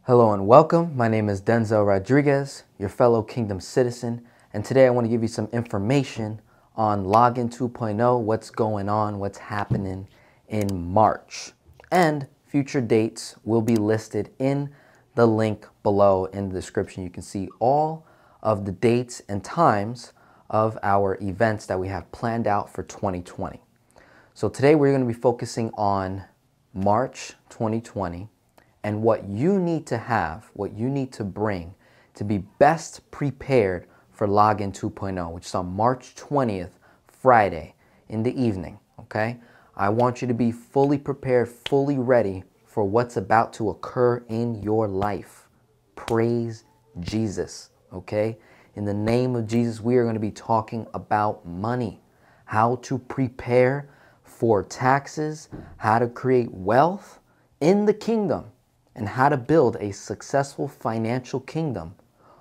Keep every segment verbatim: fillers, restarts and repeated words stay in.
Hello and welcome. My name is Denzel Rodriguez, your fellow Kingdom citizen, and today I want to give you some information on Login two point oh, what's going on, what's happening in March. And future dates will be listed in the link below in the description. You can see all of the dates and times of our events that we have planned out for twenty twenty. So today we're going to be focusing on March twenty twenty. And what you need to have, what you need to bring to be best prepared for Login two point oh, which is on March twentieth, Friday in the evening, okay? I want you to be fully prepared, fully ready for what's about to occur in your life. Praise Jesus, okay? In the name of Jesus, we are going to be talking about money, how to prepare for taxes, how to create wealth in the kingdom, and how to build a successful financial kingdom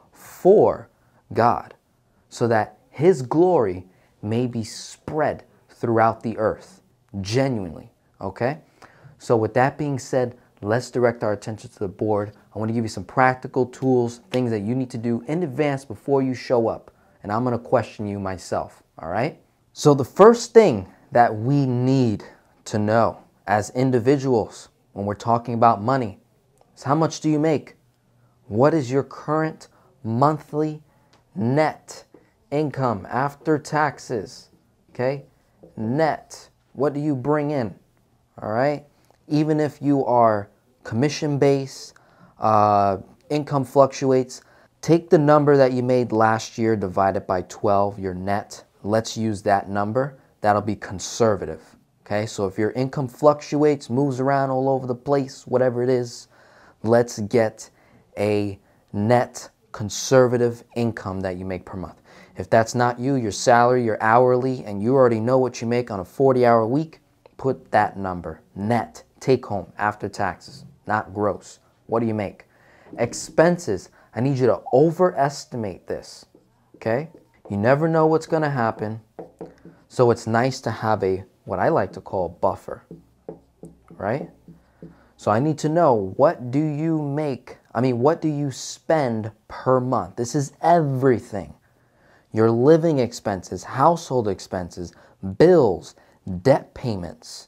for God so that His glory may be spread throughout the earth, genuinely, okay? So with that being said, let's direct our attention to the board. I want to give you some practical tools, things that you need to do in advance before you show up, and I'm going to question you myself, all right? So the first thing that we need to know as individuals when we're talking about money, how much do you make? What is your current monthly net income after taxes? Okay, net. What do you bring in? All right. Even if you are commission based, uh, income fluctuates. Take the number that you made last year, divide it by twelve, your net. Let's use that number. That'll be conservative. Okay, so if your income fluctuates, moves around all over the place, whatever it is, let's get a net conservative income that you make per month. If that's not you, your salary, your hourly, and you already know what you make on a forty hour week, put that number, net, take home after taxes, not gross. What do you make? Expenses, I need you to overestimate this, okay? You never know what's gonna happen, so it's nice to have a, what I like to call buffer, right? So I need to know, what do you make? I mean, what do you spend per month? This is everything. Your living expenses, household expenses, bills, debt payments.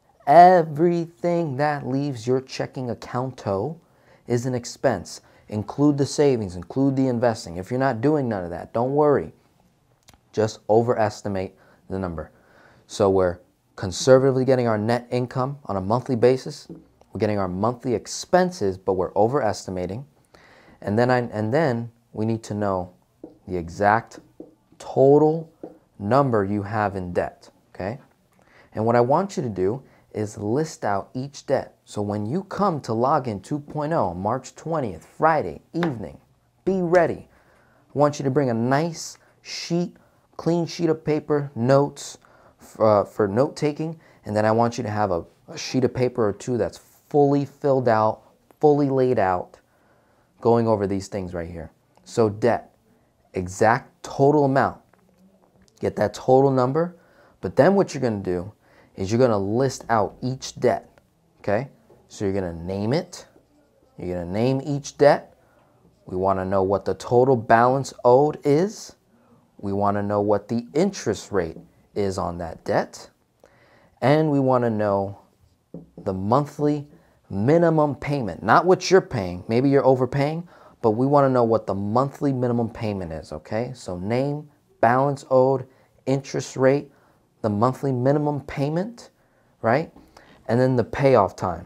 Everything that leaves your checking account is an expense. Include the savings, include the investing. If you're not doing none of that, don't worry. Just overestimate the number. So we're conservatively getting our net income on a monthly basis. We're getting our monthly expenses, but we're overestimating. And then, I, and then we need to know the exact total number you have in debt, okay? And what I want you to do is list out each debt. So when you come to Login two point oh, March twentieth, Friday evening, be ready. I want you to bring a nice sheet, clean sheet of paper, notes uh, for note taking, and then I want you to have a, a sheet of paper or two that's fully filled out, fully laid out, going over these things right here. So debt, exact total amount. Get that total number, but then what you're going to do is you're going to list out each debt, okay? So you're going to name it. You're going to name each debt. We want to know what the total balance owed is. We want to know what the interest rate is on that debt. And we want to know the monthly minimum payment, not what you're paying. Maybe you're overpaying, but we want to know what the monthly minimum payment is, okay? So name, balance owed, interest rate, the monthly minimum payment, right? And then the payoff time,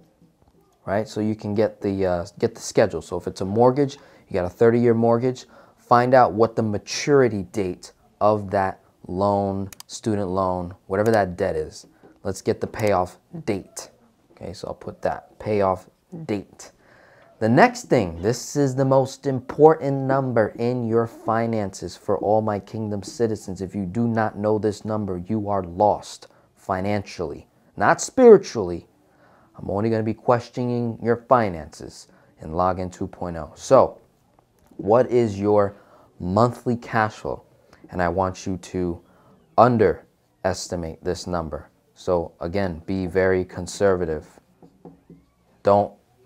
right? So you can get the, uh, get the schedule. So if it's a mortgage, you got a thirty year mortgage, find out what the maturity date of that loan, student loan, whatever that debt is. Let's get the payoff date. Okay, so I'll put that, payoff date. The next thing, this is the most important number in your finances for all my kingdom citizens. If you do not know this number, you are lost financially, not spiritually. I'm only going to be questioning your finances in Login two point oh. So, what is your monthly cash flow? And I want you to underestimate this number. So again, be very conservative. Don't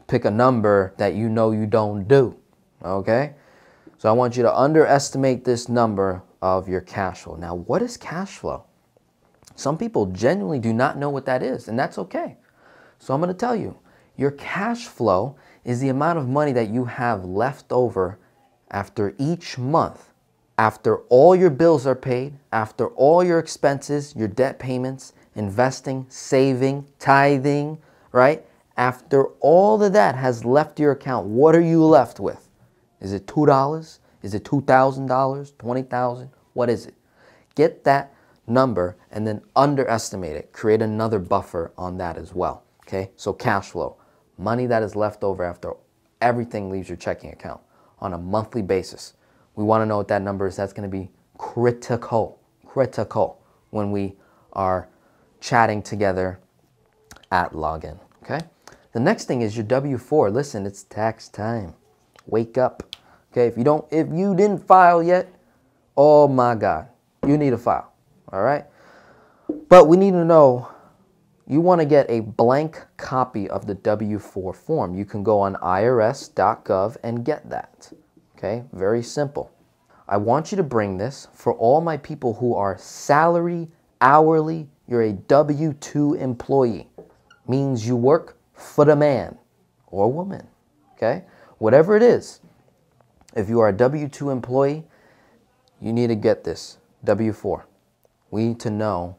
pick a number that you know you don't do, okay? So I want you to underestimate this number of your cash flow. Now, what is cash flow? Some people genuinely do not know what that is, and that's okay. So I'm going to tell you, your cash flow is the amount of money that you have left over after each month, after all your bills are paid, after all your expenses, your debt payments, investing, saving, tithing, right? After all of that has left your account, what are you left with? Is it two dollars? Is it two thousand dollars? twenty thousand dollars? What is it? Get that number and then underestimate it. Create another buffer on that as well. Okay, so cash flow, money that is left over after everything leaves your checking account on a monthly basis. We want to know what that number is. That's going to be critical, critical when we are chatting together at Login. Okay, the next thing is your W four. Listen, it's tax time. Wake up. Okay, if you don't, if you didn't file yet, oh my God, you need to file. All right, but we need to know. You want to get a blank copy of the W four form. You can go on I R S dot gov and get that. Okay, very simple. I want you to bring this for all my people who are salary, hourly. You're a W two employee. Means you work for the man or woman. Okay, whatever it is. If you are a W two employee, you need to get this W four. We need to know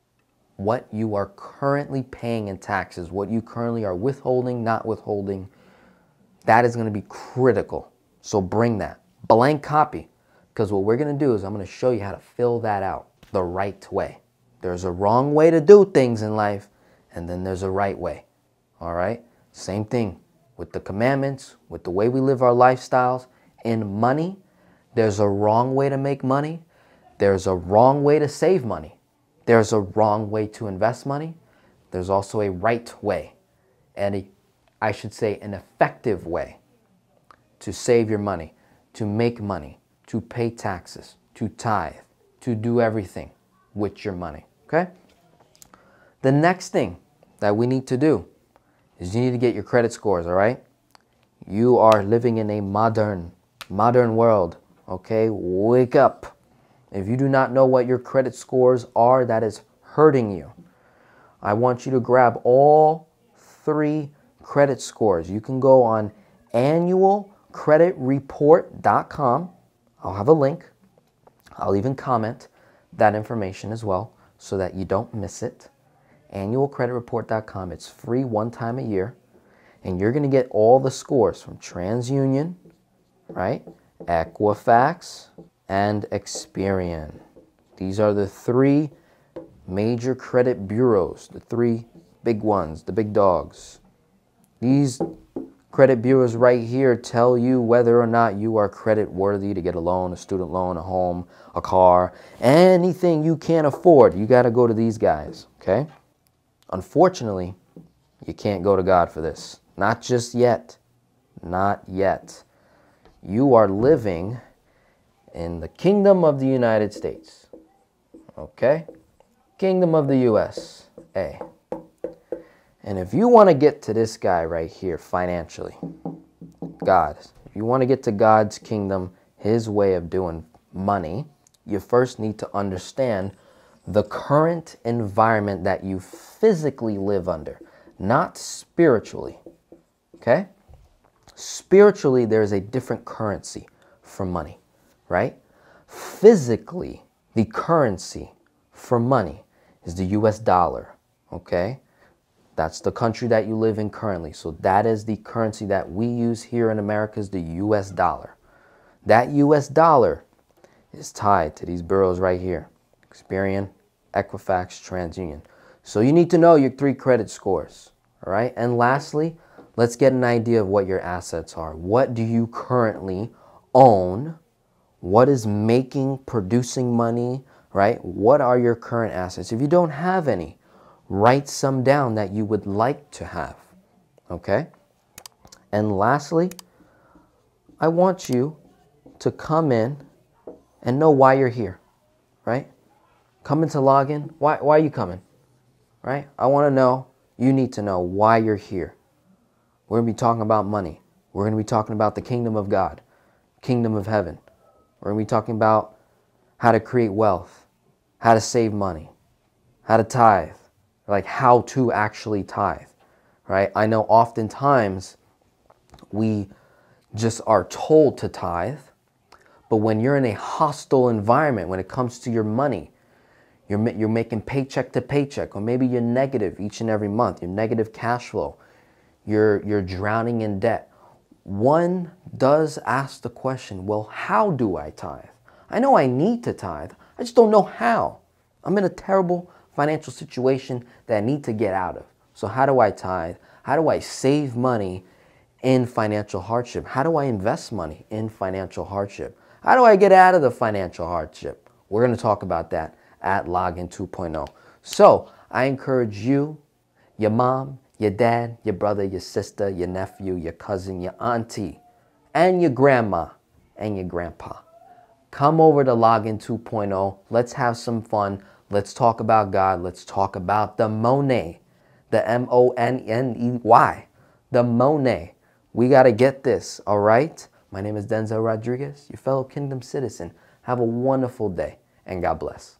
what you are currently paying in taxes, what you currently are withholding, not withholding. That is going to be critical. So bring that blank copy, because what we're going to do is I'm going to show you how to fill that out the right way. There's a wrong way to do things in life, and then there's a right way. All right? Same thing with the commandments, with the way we live our lifestyles. In money, there's a wrong way to make money. There's a wrong way to save money. There's a wrong way to invest money. There's also a right way, and a, I should say an effective way to save your money, to make money, to pay taxes, to tithe, to do everything with your money, okay? The next thing that we need to do is you need to get your credit scores, all right? You are living in a modern, modern world, okay? Wake up. If you do not know what your credit scores are, that is hurting you. I want you to grab all three credit scores. You can go on annual credit report dot com. I'll have a link. I'll even comment that information as well so that you don't miss it. annual credit report dot com. It's free one time a year. And you're going to get all the scores from TransUnion, right? Equifax, and Experian. These are the three major credit bureaus, the three big ones, the big dogs. These credit bureaus right here tell you whether or not you are credit worthy to get a loan, a student loan, a home, a car, anything you can't afford. You got to go to these guys, okay? Unfortunately, you can't go to God for this. Not just yet. Not yet. You are living in the Kingdom of the United States, okay? Kingdom of the U S A. And if you want to get to this guy right here financially, God, if you want to get to God's kingdom, his way of doing money, you first need to understand the current environment that you physically live under, not spiritually, okay? Spiritually, there's a different currency for money, right? Physically, the currency for money is the U S dollar, okay? That's the country that you live in currently. So that is the currency that we use here in America, is the U S dollar. That U S dollar is tied to these bureaus right here: Experian, Equifax, TransUnion. So you need to know your three credit scores, all right? And lastly, let's get an idea of what your assets are. What do you currently own? What is making, producing money, right? What are your current assets? If you don't have any, write some down that you would like to have, okay? And lastly, I want you to come in and know why you're here, right? Come into Login. Why, why are you coming, right? I want to know, you need to know why you're here. We're going to be talking about money. We're going to be talking about the kingdom of God, kingdom of heaven. We're going to be talking about how to create wealth, how to save money, how to tithe, like how to actually tithe, right? I know oftentimes we just are told to tithe, but when you're in a hostile environment, when it comes to your money, you're, you're making paycheck to paycheck, or maybe you're negative each and every month, you're negative cash flow, you're, you're drowning in debt. One does ask the question, well, how do I tithe? I know I need to tithe, I just don't know how. I'm in a terrible financial situation that I need to get out of. So how do I tithe? How do I save money in financial hardship? How do I invest money in financial hardship? How do I get out of the financial hardship? We're going to talk about that at Login two point oh. So I encourage you, your mom, your dad, your brother, your sister, your nephew, your cousin, your auntie, and your grandma and your grandpa. Come over to Login two point oh. Let's have some fun. Let's talk about God. Let's talk about the Money, the M O N N E Y, the Money. We got to get this, all right? My name is Denzel Rodriguez, your fellow Kingdom citizen. Have a wonderful day, and God bless.